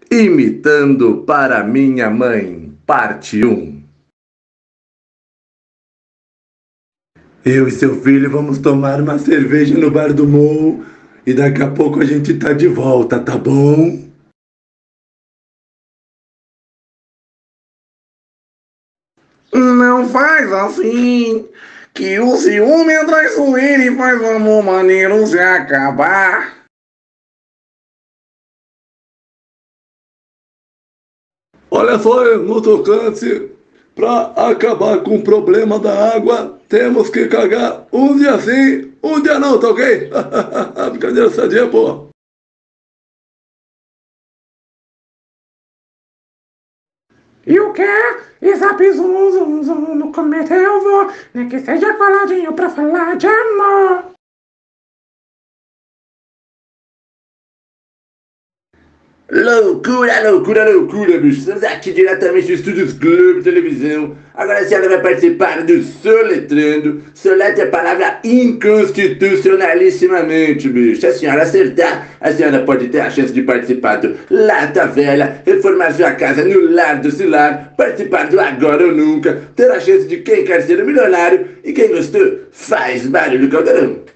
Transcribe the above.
Imitando para minha mãe, parte 1. Eu e seu filho vamos tomar uma cerveja no bar do Mo e daqui a pouco a gente tá de volta, tá bom? Não faz assim, que o ciúme é traiçoeiro e faz o amor maneiro se acabar. Olha só, no tocante, para acabar com o problema da água, temos que cagar um dia sim, um dia não, tá ok? Brincadeira sadia, pô. E o quê? Exato, zum, zum, no cometa eu vou, nem que seja coladinho pra falar de amor. Loucura, loucura, loucura, bicho. Estamos aqui diretamente do Estúdios Globo Televisão. Agora a senhora vai participar do Soletrando. Soletra é a palavra inconstitucionalissimamente, bicho. Se a senhora acertar, a senhora pode ter a chance de participar do Lata Velha, reformar sua casa no Lar do Cilar, participar do Agora ou Nunca, ter a chance de quem quer ser o milionário e quem gostou, faz barulho caldeirão.